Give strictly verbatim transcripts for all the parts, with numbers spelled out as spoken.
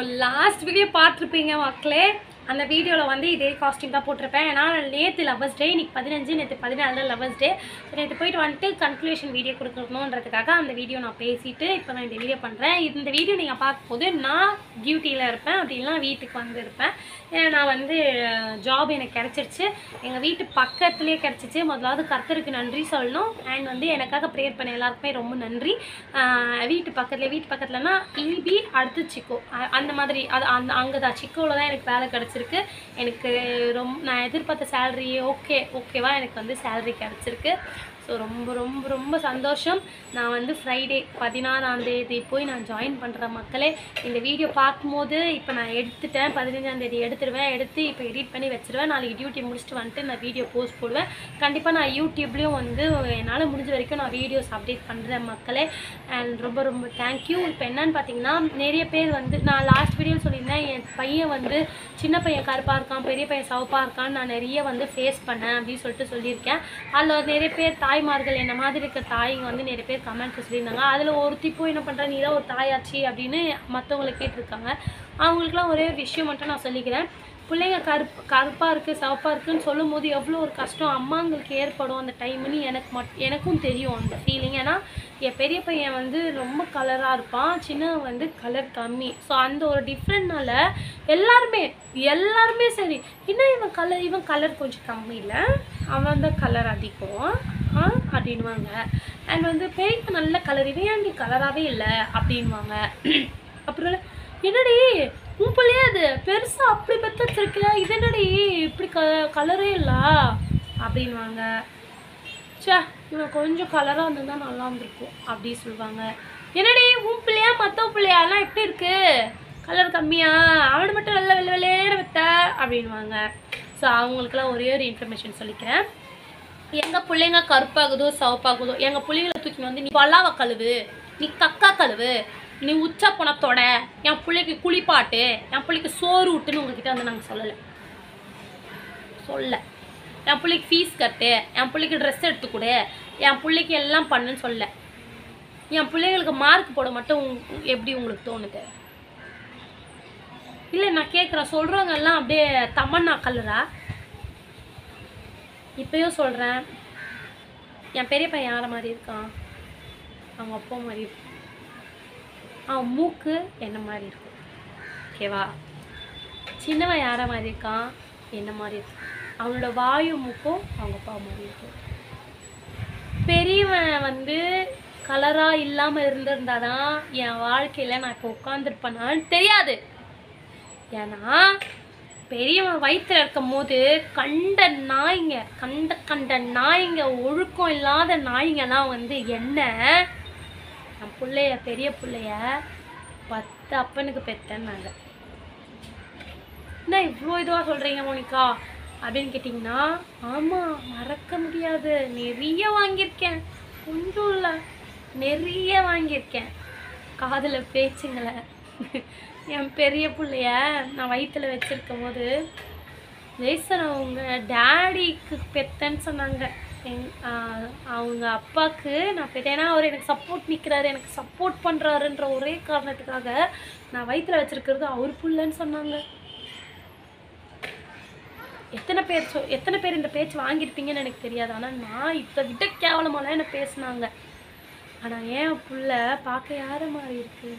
Last video பார்த்துருப்பீங்க மக்களே. அந்த வீடியோவில் வந்து இதே காஸ்டியூம் தான் போட்டிருப்பேன். ஏன்னா நேற்று லவர்ஸ் டே, இன்றைக்கி பதினஞ்சு, நேற்று பதினாலு லவர்ஸ் டே. ஸோ நேற்று போயிட்டு வந்துட்டு கன்க்ளூஷன் வீடியோ கொடுக்கணுன்றதுக்காக அந்த வீடியோ நான் பேசிவிட்டு இப்போ நான் இந்த வீடியோ பண்ணுறேன். இந்த வீடியோ நீங்கள் பார்க்கும்போது நான் டியூட்டியில் இருப்பேன், அப்படின்னா வீட்டுக்கு வந்து இருப்பேன். ஏன்னா நான் வந்து ஜாப் எனக்கு கிடச்சிருச்சு, எங்கள் வீட்டு பக்கத்துலேயே கிடச்சிச்சு. முதலாவது கர்த்தருக்கு நன்றி சொல்லணும். அண்ட் வந்து எனக்காக ப்ரேயர் பண்ண எல்லாருக்குமே ரொம்ப நன்றி. வீட்டு பக்கத்துலேயே, வீட்டு பக்கத்துலனா ஈபி, அடுத்து சிக்கோ, அந்த மாதிரி அது அந்த அங்கே தான் சிக்கோவில் தான் எனக்கு வேலை கிடச்சிருக்கு. எனக்கு ரொம்ப நான் எதிர்பார்த்த சேலரி ஓகே ஓகேவா எனக்கு வந்து சேலரி கிடச்சிருக்கு. ஸோ ரொம்ப ரொம்ப ரொம்ப சந்தோஷம். நான் வந்து ஃப்ரைடே பதினாறாம் தேதி போய் நான் ஜாயின் பண்ணுறேன் மக்களே. இந்த வீடியோ பார்க்கும்போது இப்போ நான் எடுத்துட்டேன், பதினஞ்சாந்தேதி எடுத்துடுவேன். எடுத்து இப்போ எடிட் பண்ணி வச்சுருவேன். நாளைக்கு டியூட்டி முடிச்சுட்டு வந்துட்டு நான் வீடியோ போஸ்ட் போடுவேன். கண்டிப்பாக நான் யூடியூப்லேயும் வந்து என்னால் முடிஞ்ச வரைக்கும் நான் வீடியோஸ் அப்டேட் பண்ணுறேன் மக்களே. அண்ட் ரொம்ப ரொம்ப தேங்க்யூ. இப்போ என்னன்னு பார்த்தீங்கன்னா, நிறைய பேர் வந்து நான் லாஸ்ட் வீடியோவில் சொல்லியிருந்தேன், என் பையன் வந்து சின்ன பையன் கருப்பாக இருக்கான், பெரிய பையன் சவப்பாக இருக்கான்னு நான் நிறைய வந்து ஃபேஸ் பண்ணேன் அப்படின்னு சொல்லிட்டு சொல்லியிருக்கேன். அதில் நிறைய பேர் தாய்மார்கள் என்ன மாதிரி இருக்க தாய்ங்க வந்து நிறைய பேர் கமெண்ட் சொல்லியிருந்தாங்க. அதில் ஒருத்தி போய் என்ன பண்ணுறேன், நீ தான் ஒரு தாயாச்சு அப்படின்னு மற்றவங்களை கேட்டிருக்காங்க. அவங்களுக்குலாம் ஒரே விஷயம் மட்டும் நான் சொல்லிக்கிறேன். பிள்ளைங்க கருப்பு கருப்பாக இருக்குது சிவப்பாக இருக்குதுன்னு சொல்லும் போது எவ்வளோ ஒரு கஷ்டம் அம்மாங்களுக்கு ஏற்படும் அந்த டைம்னு எனக்கு மட் எனக்கும் தெரியும் அந்த ஃபீலிங். ஏன்னா என் பெரிய பையன் வந்து ரொம்ப கலராக இருப்பான், சின்னவன் வந்து கலர் கம்மி. ஸோ அந்த ஒரு டிஃப்ரெண்ட்னால எல்லாருமே எல்லாருமே சரி, இன்னும் இவன் கலர் இவன் கலர் கொஞ்சம் கம்மி இல்லை, அவன் தான் கலர் அதிகம் ஆ அப்படின்வாங்க. அண்ட் வந்து பெரிய நல்ல கலர், இவன் ஏன் நீ கலராகவே இல்லை அப்படின்வாங்க. அப்புறம் என்னடி உன் பிள்ளையே அது பெருசாக அப்படி பற்றி வச்சிருக்கல, இது என்னடி இப்படி க கலரே இல்லை அப்படின்வாங்க. சே இவன் கொஞ்சம் கலராக இருந்திருந்தா நல்லா இருந்திருக்கும் அப்படி சொல்லுவாங்க. என்னடி உன் பிள்ளையா மற்ற பிள்ளையாலாம் எப்படி இருக்கு, கலர் கம்மியா, அவனை மட்டும் வெள்ளை வெள்ளை வெள்ளையேற வைத்த அப்படின்வாங்க. ஸோ அவங்களுக்குலாம் ஒரே ஒரு இன்ஃபர்மேஷன் சொல்லிக்கிறேன். எங்கள் பிள்ளைங்க கருப்பாகுதோ சவப்பாகுதோ, எங்கள் பிள்ளைங்களை தூக்கி வந்து நீ பல்லாவை கழுவு, நீ கக்கா கழுவு, நீ உச்சா போனத்தோட, என் பிள்ளைக்கு குளிப்பாட்டு, என் பிள்ளைக்கு சோறு விட்டுன்னு உங்ககிட்ட வந்து நாங்கள் சொல்லலை சொல்ல என் பிள்ளைக்கு ஃபீஸ் கட்டு, என் பிள்ளைக்கு ட்ரெஸ் எடுத்து கொடு, என் பிள்ளைக்கு எல்லாம் பண்ணுன்னு சொல்ல. என் பிள்ளைங்களுக்கு மார்க் போட மட்டும் எப்படி உங்களுக்கு தோணுது? இல்லை நான் கேட்குறேன், சொல்கிறவங்க எல்லாம் அப்படியே தமன்னா கலரா? இப்போயும் சொல்கிறேன், என் பெரிய பையன் யாரை மாதிரி இருக்கான், அவங்க அப்பா மாதிரி இருக்கும். அவன் மூக்கு என்ன மாதிரி இருக்கும் ஓகேவா? சின்னவன் யாரை மாதிரி இருக்கான், என்ன மாதிரி இருக்கும். அவனோட வாயு மூக்கும் அவங்க அப்பா மாதிரி இருக்கும். பெரியவன் வந்து கலராக இல்லாமல் இருந்திருந்தாதான் என் வாழ்க்கையில் நான் இப்போ உட்காந்துருப்பேனான்னு தெரியாது. ஏன்னா பெரியவன் வயிற்றுல இருக்கும் போது கண்ட நாய்ங்க கண்ட கண்ட நாய்ங்க ஒழுக்கம் இல்லாத நாய்ங்கெல்லாம் வந்து என்ன என் பிள்ளைய பெரிய பிள்ளைய பத்து அப்பனுக்கு பெற்றேன்னாங்க. என்ன இவ்வளோ இதுவாக சொல்கிறீங்க மோனிகா அப்படின்னு கேட்டிங்கன்னா, ஆமாம் மறக்க முடியாது, நிறைய வாங்கியிருக்கேன், கொஞ்சம் இல்லை நிறைய வாங்கியிருக்கேன் காதில் பேச்சுங்களை. என் பெரிய பிள்ளைய நான் வயிற்றுல வச்சுருக்கும் போது ஜெய்சன் அவங்க டேடிக்கு பெத்தன்னு சொன்னாங்க. எங் அவங்க அப்பாவுக்கு நான் பெரியனா அவர் எனக்கு சப்போர்ட் நிற்கிறாரு, எனக்கு சப்போர்ட் பண்ணுறாருன்ற ஒரே காரணத்துக்காக நான் வயிற்றுல வச்சுருக்கிறது அவர் பிள்ளைன்னு சொன்னாங்க. எத்தனை பேர் சொ எத்தனை பேர் இந்த பேச்சு வாங்கியிருப்பீங்கன்னு எனக்கு தெரியாது. ஆனால் நான் இதை விட கேவலமாலாம் என்ன பேசினாங்க. ஆனால் ஏன் பிள்ளை பார்க்க யாரை மாதிரி இருக்குது,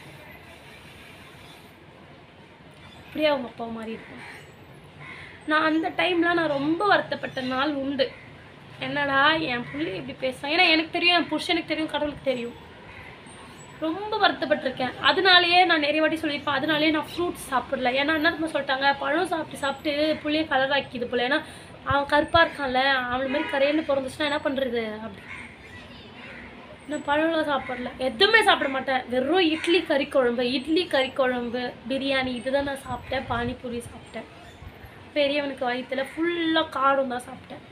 அப்படியே அவங்க அப்பா மாதிரி இருக்கும். நான் அந்த டைம்லாம் நான் ரொம்ப வருத்தப்பட்ட நாள் உண்டு. என்னடா என் பிள்ளை இப்படி பேசுகிறான், ஏன்னா எனக்கு தெரியும், என் புருஷனுக்கு தெரியும், கடவுளுக்கு தெரியும். ரொம்ப வருத்தப்பட்டிருக்கேன். அதனாலேயே நான் நிறைய வாட்டி சொல்லியிருப்பேன், அதனாலேயே நான் ஃப்ரூட்ஸ் சாப்பிடல. ஏன்னா என்ன சொல்லிட்டாங்க, பழம் சாப்பிட்டு சாப்பிட்டு பிள்ளைய கலர் ஆக்கிது போல, ஏன்னா அவன் கருப்பாக இருக்கான்ல, அவன் மாதிரி கரையன்னு பிறந்துச்சுன்னா என்ன பண்ணுறது அப்படி. நான் பழம்லாம் சாப்பிடல, எதுவுமே சாப்பிட மாட்டேன். வெறும் இட்லி கறி குழம்பு இட்லி கறி குழம்பு பிரியாணி இதுதான் நான் சாப்பிட்டேன். பானிபூரி சாப்பிட்டேன். பெரியவனுக்கு வயிற்றுல ஃபுல்லாக காரம் தான் சாப்பிட்டேன்.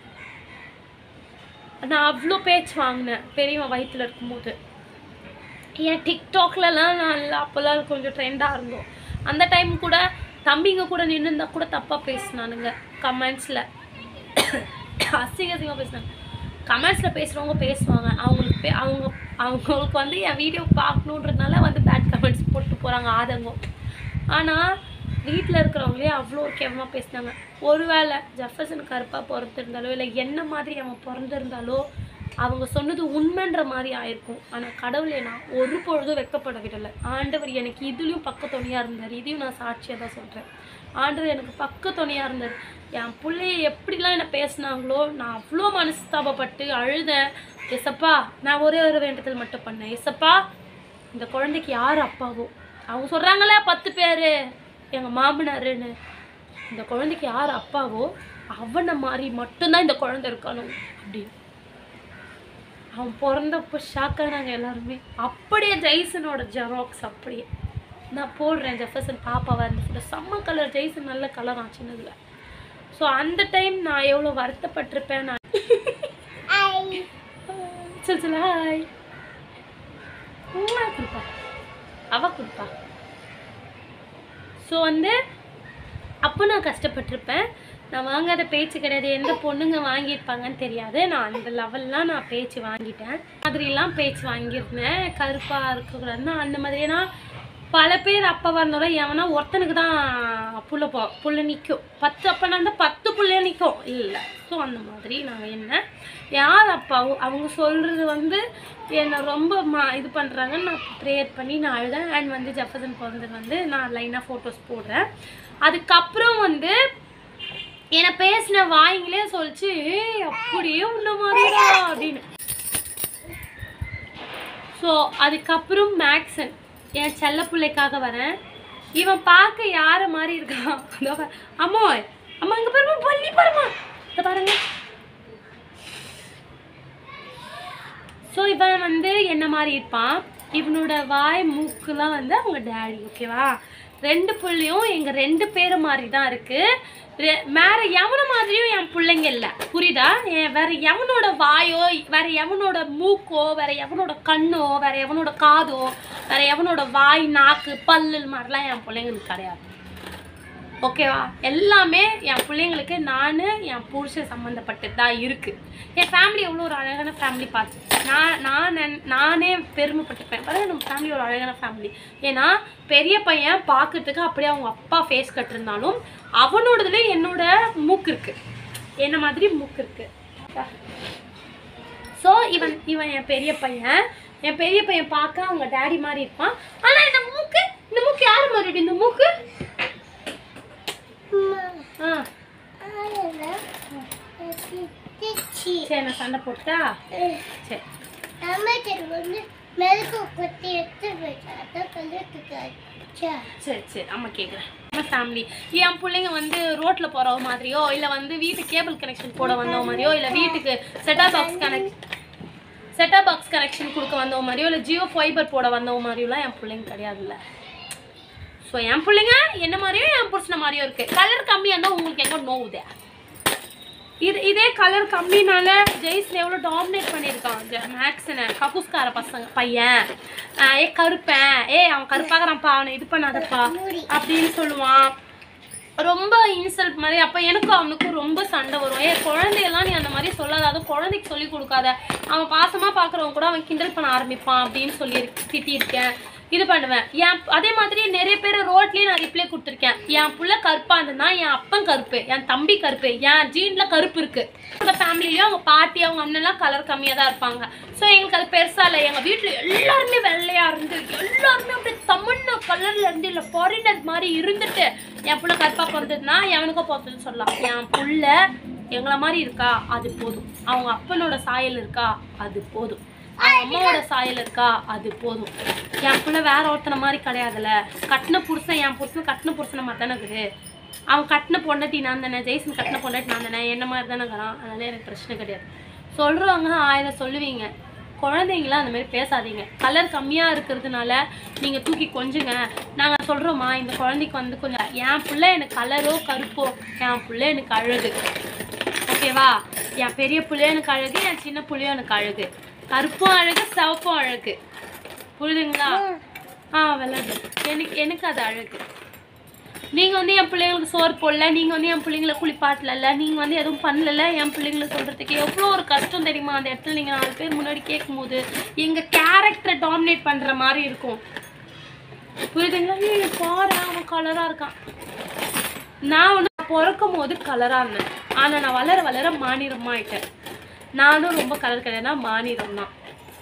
நான் அவ்வளோ பேச்சு வாங்கினேன் பெரியவன் வயிற்றுல இருக்கும்போது. ஏன் டிக்டாக்லலாம் நான் அப்போல்லாம் கொஞ்சம் ட்ரெண்டாக இருந்தோம். அந்த டைம் கூட தம்பிங்க கூட நின்றுருந்தா கூட தப்பாக பேசினானுங்க கமெண்ட்ஸில், அசிங்க அசிங்கமாக பேசினாங்க. கமெண்ட்ஸில் பேசுகிறவங்க பேசுவாங்க, அவங்களுக்கு பே அவங்க அவங்களுக்கு வந்து என் வீடியோ பார்க்கணுன்றதுனால வந்து பேட் கமெண்ட்ஸ் போட்டு போகிறாங்க ஆதங்கம். ஆனால் வீட்டில் இருக்கிறவங்களே அவ்வளோ கேவலமாக பேசினாங்க. ஒருவேளை ஜெஃபர்சன் கருப்பாக பிறந்திருந்தாலோ இல்லை என்ன மாதிரி அவன் பிறந்திருந்தாலோ அவங்க சொன்னது உண்மைன்ற மாதிரி ஆயிருக்கும். ஆனால் கடவுளை நான் ஒரு பொழுதும் வெக்கப்பட விடலை. ஆண்டவர் எனக்கு இதுலேயும் பக்கத்துணையாக இருந்தார். இதையும் நான் சாட்சியாக தான் சொல்கிறேன். ஆண்டவர் எனக்கு பக்கத்துணையாக இருந்தார். என் பிள்ளைய எப்படிலாம் என்னை பேசினாங்களோ நான் அவ்வளோ மனஸ்தாபப்பட்டு அழுதேன். எசப்பா நான் ஒரே ஒரு வேண்டத்தில் மட்டும் பண்ணேன். எசப்பா இந்த குழந்தைக்கு யார் அப்பாவோ, அவங்க சொல்கிறாங்களே பத்து பேர் எங்கள் மாமனாருன்னு, இந்த குழந்தைக்கு யார் அப்பாவோ அவனை மாதிரி மட்டும்தான் இந்த குழந்தை இருக்கணும் அப்படின்னு. அவன் பிறந்தப்போ ஷாக்கானாங்க எல்லாருமே. அப்படியே ஜெய்சனோட ஜெராக்ஸ் அப்படியே நான் போடுறேன். ஜெஃபர்சன் பாப்பாவாக இருந்துச்சு. செம்ம கலர். ஜெய்சன் நல்ல கலர் ஆச்சுன்னதில்ல. ஸோ அந்த டைம் நான் எவ்வளோ வருத்தப்பட்டிருப்பேன். நான் சொல் சொல்ல ஹாய் கொடுப்பா அவ கொடுப்பா. ஸோ வந்து அப்போ நான் கஷ்டப்பட்டிருப்பேன். நான் வாங்காத பேச்சு கிடையாது. எந்த பொண்ணுங்க வாங்கியிருப்பாங்கன்னு தெரியாது. நான் அந்த லெவல்லாம் நான் பேச்சு வாங்கிட்டேன். மாதிரிலாம் பேச்சு வாங்கியிருந்தேன். கருப்பாக இருக்கக்கூடாதுன்னா அந்த மாதிரி. ஏன்னா பல பேர் அப்பா வந்தாலும் எவனா ஒருத்தனுக்கு தான் புள்ள போ புள்ள நிற்கும். பத்து அப்பனா இருந்தால் பத்து புள்ளைய நிற்கும் இல்லை. ஸோ அந்த மாதிரி நான் என்ன யார் அப்பாவும் அவங்க சொல்கிறது வந்து என்னை ரொம்ப மா இது பண்ணுறாங்கன்னு நான் ப்ரேயர் பண்ணி நான் அழுதேன். அண்ட் வந்து ஜெஃபர்சன் பிறந்தது வந்து நான் லைனாக ஃபோட்டோஸ் போடுறேன். அதுக்கப்புறம் வந்து என்னை பேசின வாய்ங்களே சொல்லிச்சு ஏய் அப்படியே உள்ள மாதிரியா அப்படின்னு. ஸோ அதுக்கப்புறம் மேக்ஸன் என் செல்ல பிள்ளைக்காக வரேன். இவன் பார்க்க யாரை மாதிரி இருக்கான். அம்மா அம்மா இங்கே பாருமா பள்ளி பாருமா இதை பாருங்க. ஸோ இவன் வந்து என்ன மாதிரி இருப்பான். இவனோட வாய் மூக்குலாம் வந்து அவங்க டேடி. ஓகேவா? ரெண்டு புள்ளையும் எங்கள் ரெண்டு பேர் மாதிரி தான் இருக்குது. வேற எவன மாதிரியும் என் பிள்ளைங்க இல்லை. புரியுதா? வேற எவனோட வாயோ வேற எவனோட மூக்கோ வேற எவனோட கண்ணோ வேற எவனோட காதோ வேற எவனோட வாய் நாக்கு பல்லு மாதிரிலாம் என் பிள்ளைங்களுக்கு கிடையாது. ஓகேவா? எல்லாமே என் பிள்ளைங்களுக்கு நான் என் புருஷன் சம்மந்தப்பட்டது தான் இருக்குது. என் ஃபேமிலி எவ்வளோ ஒரு அழகான ஃபேமிலி பார்த்து நான் நான் நானே பெருமைப்பட்டுப்பேன். பாருங்க நம்ம ஃபேமிலி ஒரு அழகான ஃபேமிலி. ஏன்னா பெரிய பையன் பார்க்கறதுக்கு அப்படியே அவங்க அப்பா ஃபேஸ் கட்டிருந்தாலும் அவனோடதுல என்னோட மூக்கு இருக்குது. என்ன மாதிரி மூக்கு இருக்குது. ஸோ இவன் இவன் என் பெரிய பையன். என் பெரிய பையன் பார்க்க அவங்க டேடி மாதிரி இருப்பான். ஆனால் இந்த மூக்கு இந்த மூக்கு யார் மாதிரி? இந்த மூக்கு சரி நான் சண்டை போட்டா சரி சரி சரி அம்மா கேட்குறேன். நம்ம ஃபேமிலி என் பிள்ளைங்க வந்து ரோட்டில் போகிற மாதிரியோ இல்லை வந்து வீட்டுக்கு கேபிள் கனெக்ஷன் போட வந்த மாதிரியோ இல்லை வீட்டுக்கு set top box connect set top box connection கொடுக்க வந்த மாதிரியோ இல்லை ஜியோ ஃபைபர் போட வந்த மாதிரியோலாம் என் பிள்ளைங்க கிடையாதுல்ல. ஸோ என் பிள்ளைங்க என்ன மாதிரியோ என் புருஷனை மாதிரியோ இருக்குது. கலர் கம்மியாக இருந்தால் உங்களுக்கு எங்கே நோவுதே. இது இதே கலர் கம்மினால ஜெய்சன் எவ்வளோ டாமினேட் பண்ணியிருக்கான் மேக்ஸனை. கபூஸ்கார பசங்க பையன் ஏ கருப்பேன் ஏ அவன் கருப்பாகிறான்ப்பா அவனை இது பண்ணாதப்பா அப்படின்னு சொல்லுவான். ரொம்ப இன்சல்ட் மாதிரி. அப்போ எனக்கும் அவனுக்கும் ரொம்ப சண்டை வரும். ஏ குழந்தையெல்லாம் நீ அந்த மாதிரி சொல்லாத, அதுவும் குழந்தைக்கு சொல்லி கொடுக்காத, அவன் பாசமாக பார்க்குறவங்க கூட அவன் கிண்டல் பண்ண ஆரம்பிப்பான் அப்படின்னு சொல்லி திட்டியிருக்கேன். இது பண்ணுவேன். என் அதே மாதிரி நிறைய பேர் ரோட்லேயே நான் ரிப்ளை கொடுத்துருக்கேன். என் புள்ள கருப்பாக இருந்ததுன்னா என் அப்பன் கருப்பு, என் தம்பி கருப்பு, என் ஜீனில் கருப்பு இருக்குது. என்னோட ஃபேமிலிலையும் அவங்க பாட்டி அவங்க அண்ணெல்லாம் கலர் கம்மியாக தான் இருப்பாங்க. ஸோ எங்களுக்கு அது பெருசாக இல்லை. எங்கள் வீட்டில் எல்லாருமே வெள்ளையாக இருந்து எல்லாருமே அப்படியே தமிழ்நாடு கலரில் இருந்து இல்லை ஃபாரினர் மாதிரி இருந்துட்டு என் புள்ள கருப்பாக பிறந்ததுன்னா எவனுக்கோ பிறந்ததுன்னு சொல்லலாம். என் புள்ள எங்களை மாதிரி இருக்கா அது போதும். அவங்க அப்பனோட சாயல் இருக்கா அது போதும். அம்மாவோட சாயல் இருக்கா அது போதும். என் பிள்ளை வேற ஒருத்தனை மாதிரி கிடையாதுல்ல. கட்டின புருஷன் என் புருஷன் கட்டின புருஷனை மாதிரி தானே இருக்குது. அவன் கட்டின பொண்டாட்டி நான் தானே. ஜெய்சன் கட்டின பொண்டாட்டி நான் தானே. என்ன மாதிரி தானே இருக்கிறான். அதனால எனக்கு பிரச்சனை கிடையாது. சொல்கிறவங்க ஆயிரம் சொல்லுவீங்க. குழந்தைங்களாம் அந்த மாதிரி பேசாதீங்க. கலர் கம்மியாக இருக்கிறதுனால நீங்கள் தூக்கி கொஞ்சுங்க. நாங்கள் சொல்கிறோம்மா இந்த குழந்தைக்கு வந்து கொஞ்சம் என் பிள்ளை எனக்கு கலரோ கருப்போ என் பிள்ளை எனக்கு அழகு. ஓகேவா? என் பெரிய பிள்ளையும் எனக்கு அழகு, என் சின்ன பிள்ளையும் எனக்கு அழகு. கருப்பும் அழகு சிவப்பும் அழகு. புரியுதுங்களா? ஆ விளையாடு எனக்கு எனக்கு அது அழகு. நீங்கள் வந்து என் பிள்ளைங்களுக்கு சோறு போடல, நீங்கள் வந்து என் பிள்ளைங்களை குளிப்பாட்டல, நீங்கள் வந்து எதுவும் பண்ணல. என் பிள்ளைங்களை சொல்கிறதுக்கு எவ்வளோ ஒரு கஷ்டம் தெரியுமா? அந்த இடத்துல நீங்கள் நாலு பேர் முன்னாடி கேட்கும்போது எங்கள் கேரக்டரை டாமினேட் பண்ணுற மாதிரி இருக்கும். புரியுதுங்களா? ஏ பாரு அவன் கலராக இருக்கான். நான் ஒன்று பிறக்கும் போது கலராக இருந்தேன், ஆனால் நான் வளர வளர மாநிறமாக ஆயிட்டேன். நானும் ரொம்ப கலர் கிடையாதுனா மாநிறம் தான்.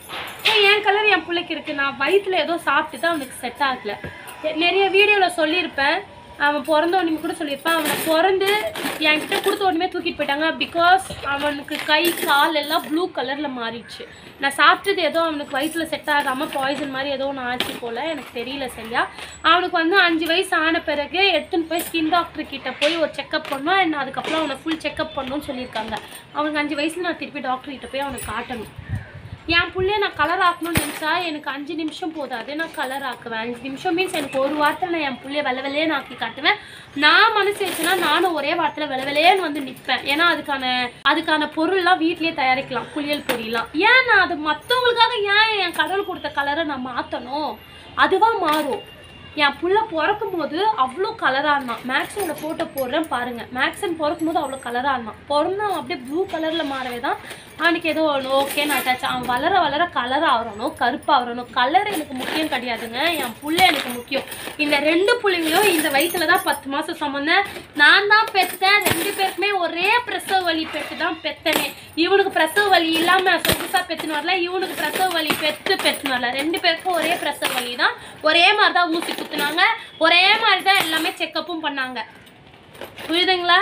என் கலர் என் பிள்ளைக்கு இருக்குது. நான் வயிற்றில் ஏதோ சாப்பிட்டு தான் அவனுக்கு செட் ஆகலை. நிறைய வீடியோவில் சொல்லியிருப்பேன், அவன் பிறந்த உடனே கூட சொல்லியிருப்பேன். அவனை பிறந்து என்கிட்ட கொடுத்த உடனே தூக்கிட்டு போயிட்டாங்க. பிகாஸ் அவனுக்கு கை கால் எல்லாம் ப்ளூ கலரில் மாறிடுச்சு. நான் சாப்பிட்டது ஏதோ அவனுக்கு வயிற்றில் செட் ஆகாமல் பாய்சன் மாதிரி ஏதோ ஒன்று ஆச்சு போல், எனக்கு தெரியல சரியா. அவனுக்கு வந்து அஞ்சு வயசு ஆன பிறகு எடுத்துன்னு போய் ஸ்கின் டாக்டர் கிட்ட போய் ஒரு செக்கப் பண்ணோம். என்ன அதுக்கப்புறம் அவனை ஃபுல் செக்கப் பண்ணணும்னு சொல்லியிருக்காங்க. அவனுக்கு அஞ்சு வயசில் நான் திருப்பி டாக்டர் கிட்ட போய் அவனை காட்டணும். என் பிள்ளைய நான் கலர் ஆக்கணும்னு நினச்சா எனக்கு அஞ்சு நிமிஷம் போதாது, நான் கலர் ஆக்குவேன். அஞ்சு நிமிஷம் மீன்ஸ் எனக்கு ஒரு வாரத்தில் நான் என் பிள்ளைய வெள்ளை வெள்ளையேன்னு ஆக்கி காட்டுவேன். நான் மனசு வச்சுன்னா நானும் ஒரே வாரத்தில் வெள்ளை வெள்ளையேன்னு வந்து நிற்பேன். ஏன்னா அதுக்கான அதுக்கான பொருள்லாம் வீட்லேயே தயாரிக்கலாம், குளியல் பொரியலாம். ஏன் நான் அது மற்றவங்களுக்காக ஏன் என் கடவுள் கொடுத்த கலரை நான் மாற்றணும்? அதுவாக மாறும். என் புள்ள பிறக்கும் போது அவ்வளோ கலராக இருந்தான். மேக்ஸனோட ஃபோட்டோ போடுறேன் பாருங்கள். மேக்ஸன் பிறக்கும் போது அவ்வளோ கலராக இருந்தான். பிறந்தான் அப்படியே ப்ளூ கலரில் மாறவே தான் அவனுக்கு ஏதோ ஒன்று ஓகேன்னு ஆட்டாச்சு. அவன் வளர வளர கலர் ஆகிறணும், கருப்பாக ஆகிறணும். கலர் எனக்கு முக்கியம் கிடையாதுங்க, என் புள்ள எனக்கு முக்கியம். இந்த ரெண்டு பிள்ளைங்களும் இந்த வயசில் தான் பத்து மாதம் சம்மந்தேன். நான் தான் பெற்றேன். ரெண்டு பேருக்குமே ஒரே பிரசவ வலி பெற்று தான் பெற்றனே. இவனுக்கு பிரசவ வலி இல்லாமல் சொகுசாக பெற்றுன்னு வரல, இவனுக்கு பிரசவ வலி பெற்று பெற்றுன்னு வரல. ரெண்டு பேருக்கும் ஒரே பிரசவ வலி தான். ஒரே மாதிரி தான் ஊசி குத்துனாங்க, ஒரே மாதிரி தான் எல்லாமே செக்கப்பும் பண்ணாங்க. புரியுதுங்களா?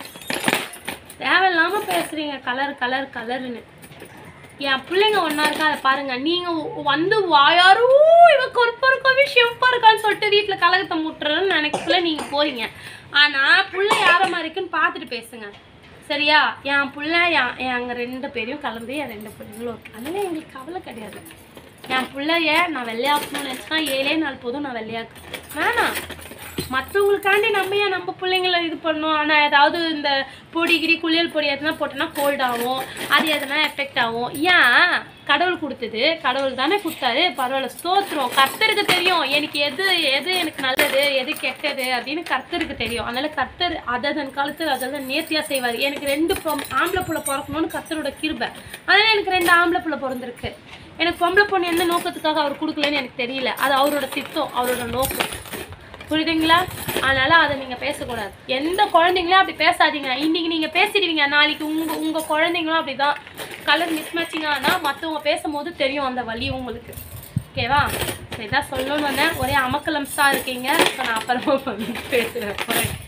தேவையில்லாமல் பேசுகிறீங்க கலர் கலர் கலருன்னு. என் பிள்ளைங்க ஒன்றா இருக்கா அதை பாருங்கள். நீங்கள் வந்து வாயாரோ இவன் கொறுப்பாக இருக்கா ஷெஃப்பாக இருக்கான்னு சொல்லிட்டு வீட்டில் கலகத்தை முட்டுறன்னு நினைக்கக்குள்ள நீங்கள் போகிறீங்க. ஆனால் பிள்ளை யார மாதிரி இருக்குன்னு பார்த்துட்டு பேசுங்க சரியா? என் பிள்ளை என் எங்கள் ரெண்டு பேரையும் கலந்து என் ரெண்டு பிள்ளைங்களும் இருக்கு. அதனால எங்களுக்கு கவலை கிடையாது. என் பிள்ளைய நான் வெள்ளையாக்கணும்னு நினச்சினா ஏழே நாள் போதும் நான் வெள்ளையாக்கு வேணாம். மற்றவங்களுக்காண்டி நம்ம ஏன் நம்ம பிள்ளைங்கள இது பண்ணணும்? ஆனால் ஏதாவது இந்த பொடிகிரி குளியல் பொடி எதுனா போட்டோன்னா கோல்ட் ஆகும், அது எதுனா எஃபெக்ட் ஆகும். ஏன்? கடவுள் கொடுத்தது கடவுள் தானே கொடுத்தாரு, பரவாயில்ல ஸ்தோத்திரம். கர்த்தருக்கு தெரியும் எனக்கு எது எது எனக்கு நல்லது எது கெட்டது அப்படின்னு கர்த்தருக்கு தெரியும். அதனால கர்த்தர் அதன் காலத்தில் அதெல்லாம் நேர்த்தியாக செய்வார். எனக்கு ரெண்டு ஆம்பளை பிள்ளை பிறக்கணும்னு கர்த்தரோட கிருபை. அதனால எனக்கு ரெண்டு ஆம்பளை பிள்ளை பிறந்திருக்கு. எனக்கு பொம்பளை பொண்ணு எந்த நோக்கத்துக்காக அவர் கொடுக்கலன்னு எனக்கு தெரியல. அது அவரோட சித்தம், அவரோட நோக்கம். புரியுதுங்களா? அதனால் அதை நீங்கள் பேசக்கூடாது. எந்த குழந்தைங்களும் அப்படி பேசாதீங்க. இன்றைக்கி நீங்கள் பேசிடுவீங்க, நாளைக்கு உங்கள் உங்கள் குழந்தைங்களும் அப்படி தான் கலர் மிஸ் மேட்சிங் ஆனால் மற்றவங்க பேசும்போது தெரியும் அந்த வலி உங்களுக்கு. ஓகேவா? சரி தான் சொல்லணும்னு வந்தேன். ஒரே அமக்கலம்ஸாக இருக்கீங்க. இப்போ நான் அப்புறமா பண்ணி பேசுகிறேன்.